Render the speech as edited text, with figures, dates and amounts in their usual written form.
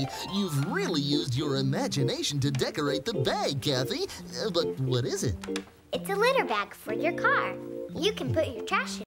say, you've really used your imagination to decorate the bag, Kathy. But what is it? It's a litter bag for your car. You can put your trash in